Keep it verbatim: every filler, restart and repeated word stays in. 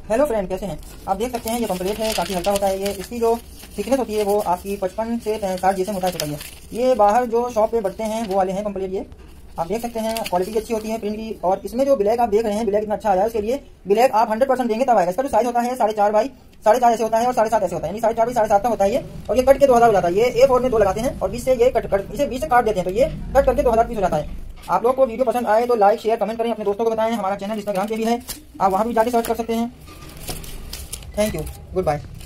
Hello friend, कैसे हैं आप? देख सकते हैं ये पम्पलेट है, काफ़ी हल्का होता है ये। इसकी जो थिकनेस होती है वो आपकी पचपन से साठ जैसे मोटाई होता है। ये बाहर जो शॉप पे बढ़ते हैं वो वाले हैं पम्पलेट। ये आप देख सकते हैं, क्वालिटी अच्छी होती है प्रिंट की। और इसमें जो ब्लैक आप देख रहे हैं, ब्लैक इतना अच्छा आया है। इसके लिए ब्लैक आप हंड्रेड परसेंट देंगे तब आएगा। इसका जो साइज होता है साढ़े चार बाई साढ़े चार ऐसे होता है और साढ़े सात ऐसे होता है, यानी साढ़े चार बाई साढ़े सात का होता है ये। और ये कट के दो हजार हो जाता है। ये ए फोर में दो लगाते हैं और बीच से ये कट कर इसे बीच से काट देते हैं, तो ये कट करके दो हजार पीस हो जाता है। आप लोग को वीडियो पसंद आए तो लाइक शेयर कमेंट करें, अपने दोस्तों को बताएं। हमारा चैनल इंस्टाग्राम पे भी है, आप वहाँ भी जाके सर्च कर सकते हैं। Thank you, good bye.